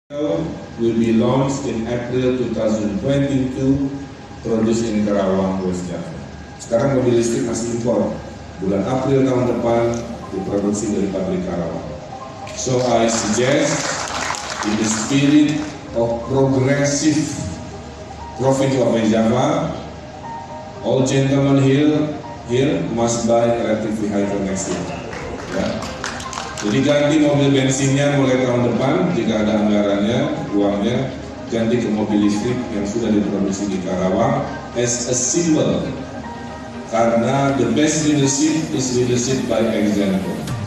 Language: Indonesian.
will be launched in April 2022, produced in Karawang, West Java. Sekarang mobil listrik masih impor. Bulan April tahun depan diproduksi dari pabrik Karawang. So I suggest, in the spirit of progressive province of West Java, all gentlemen here must buy electric vehicle next year. Ya. Jadi ganti mobil bensinnya mulai tahun depan, jika ada anggarannya, uangnya, ganti ke mobil listrik yang sudah diproduksi di Karawang as a symbol. Karena the best leadership is leadership by example.